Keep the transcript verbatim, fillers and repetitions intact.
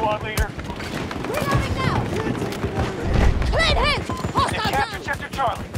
squad leader. Reloading now! Clean hit! Hostile They captured down! Sector Charlie.